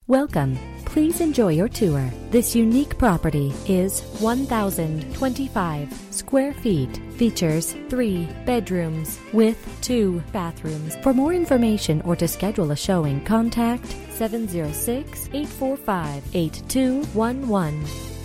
Welcome. Please enjoy your tour. This unique property is 1,025 square feet. Features 3 bedrooms with 2 bathrooms. For more information or to schedule a showing, contact 706-845-8211.